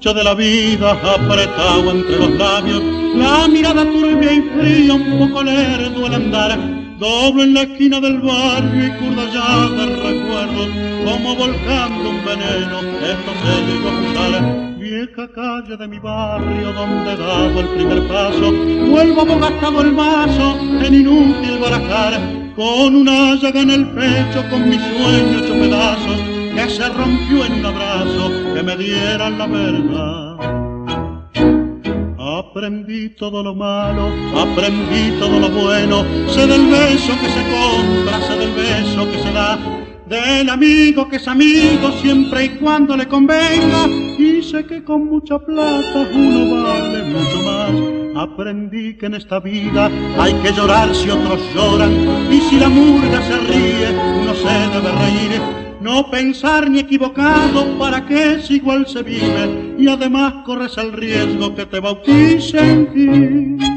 noche de la vida apretado entre los labios, la mirada turbia y fría, un poco lerdo el andar, doblo en la esquina del barrio y curda ya de recuerdos, como volcando un veneno que no sé llegó a cruzar. Vieja calle de mi barrio donde he dado el primer paso, vuelvo abogastado el vaso en inútil barajar, con una llaga en el pecho, con mi sueño hecho pedazos, que se rompió en un abrazo que me diera la verdad. Aprendí todo lo malo, aprendí todo lo bueno, sé del beso que se compra, sé del beso que se da, del amigo que es amigo siempre y cuando le convenga, y sé que con mucha plata uno vale mucho más. Aprendí que en esta vida hay que llorar si otros lloran, y si la murga se ríe, uno se debe reír. No pensar ni equivocado, para que si igual se vive, y además corres el riesgo que te bauticen.